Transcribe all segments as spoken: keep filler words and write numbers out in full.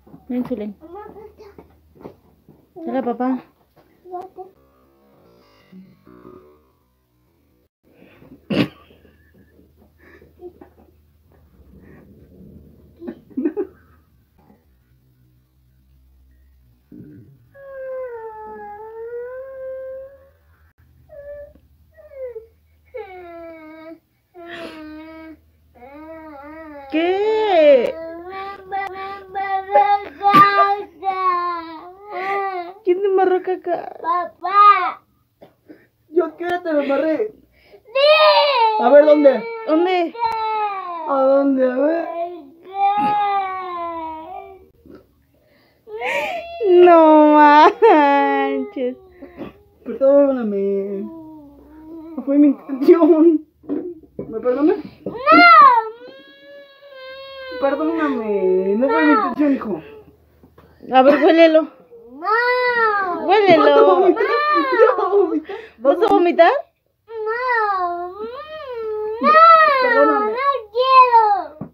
Ven, Zulén. Hola, papá. ¿Qué? ¿Quién te embarró caca? Papá. ¿Yo qué? Te lo embarré. A ver, ¿dónde? ¿Dónde? ¿A dónde? A ver. No manches. Perdóname. No fue mi intención. ¿Me perdonas? No. Perdóname. No fue mi intención, hijo. A ver, huélelo. No. Huélelo. No. ¿Vas a vomitar? No. No. Perdóname. No quiero.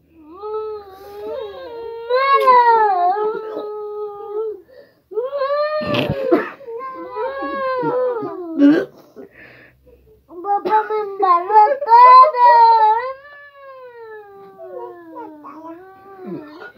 No. Papá me embarró todo.